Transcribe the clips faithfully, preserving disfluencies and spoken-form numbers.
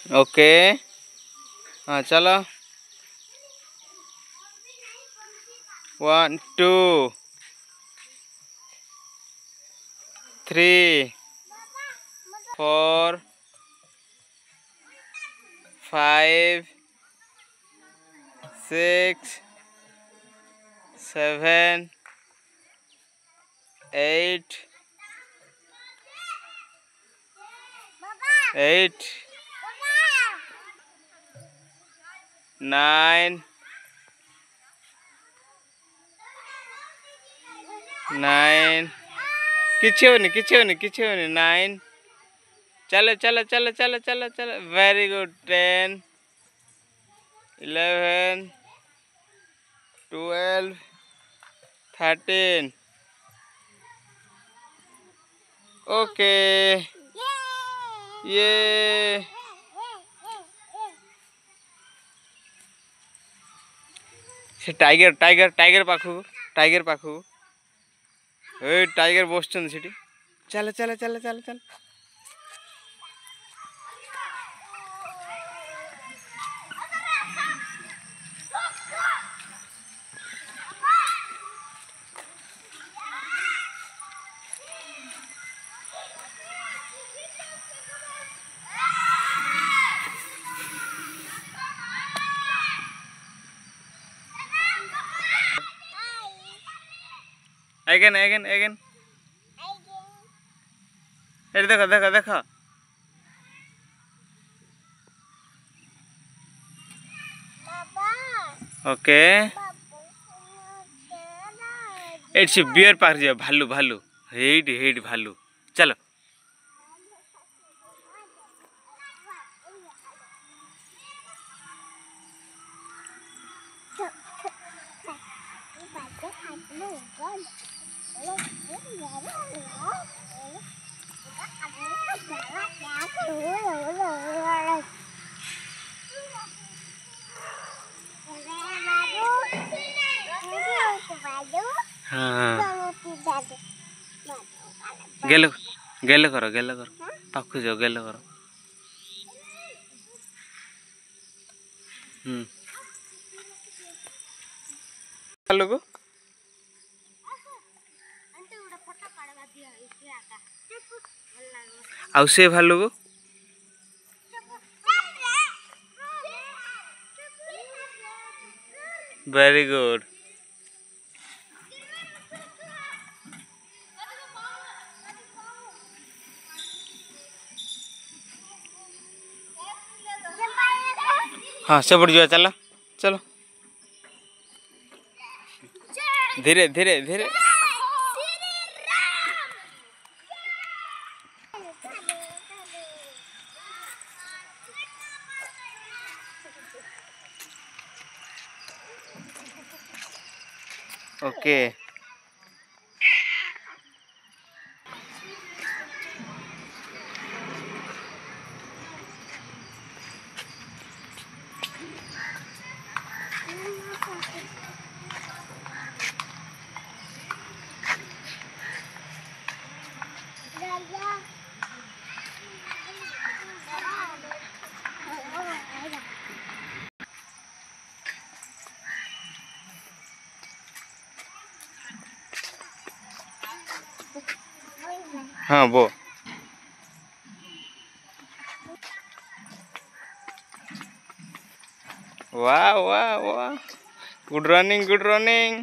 Okay. हाँ चलो। One two three four five six seven eight eight nine nine किसी होनी किसी होनी किसी होनी नाइन। चलो चलो चलो चलो चलो चलो very good. Ten eleven twelve thirteen. Okay ये से टाइगर टाइगर टाइगर पाखु टाइगर पाखु ए टाइगर बसछन सेठी। चलो चलो चलो चलो चलो। Again again again. ये देखो देखो देखो। ओके इट्स बियर पार्क जा भालू भालू हेड हेड भालू। चलो हाँ गेलो गेलो करो गेलो करो पाखु जाओ गेलो करो। हम्म भालू को आउ से भालू को वेरी गुड। हाँ से पड़ जाओ। चलो चलो धीरे धीरे धीरे। ओके हाँ वो वाह वाह वाह good running good running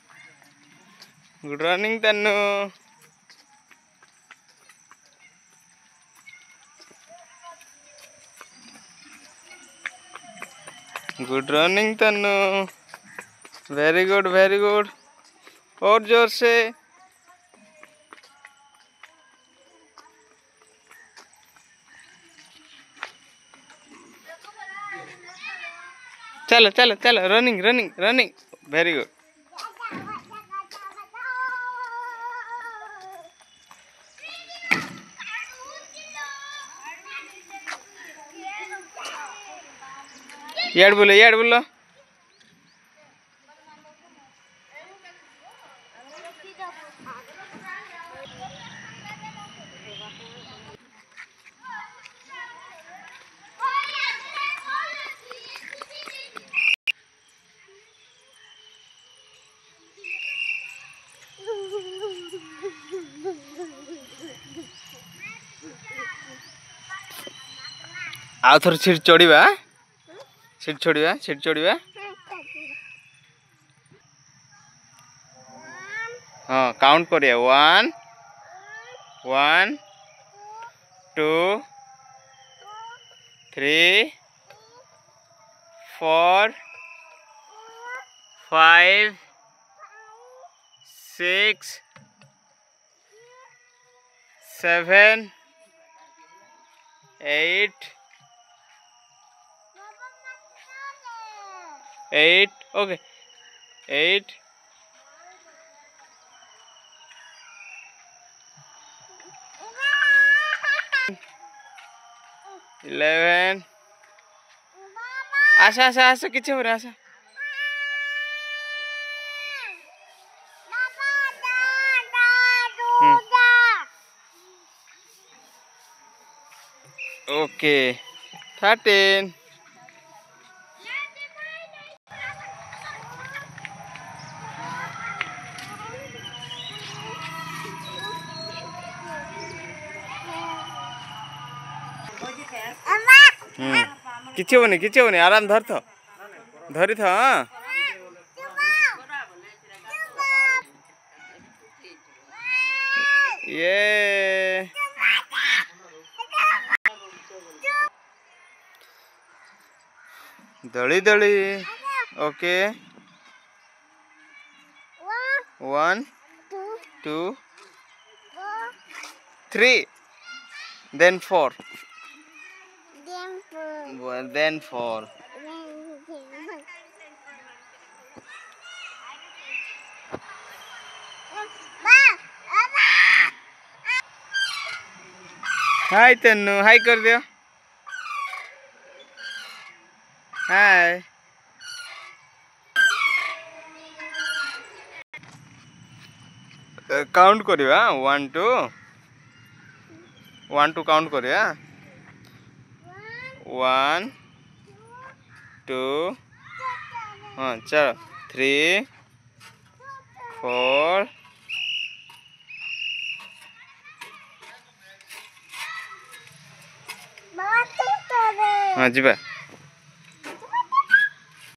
good running Tannu. Good running Tannu very good very good. और जोर से चलो चलो चलो running running running very good. यार बोलो यार बोलो। आउ थोर सीट चढ़ा सीट चढ़ा सीट चढ़ा हाँ काउंट करिए one one two three four five six seven eight eight okay eight eleven Asha Asha Asha किच्छे हो रहा आशा ओके थर्टीन किच्छे होनी किच्छे होनी आराम धर थो धरी था हाँ ये दड़ी दड़ी okay one two three then four then four hi Tannu hi कर दियो हाय काउंट करिया one two one two count करिया वन टू हाँ चलो थ्री फोर हाँ जी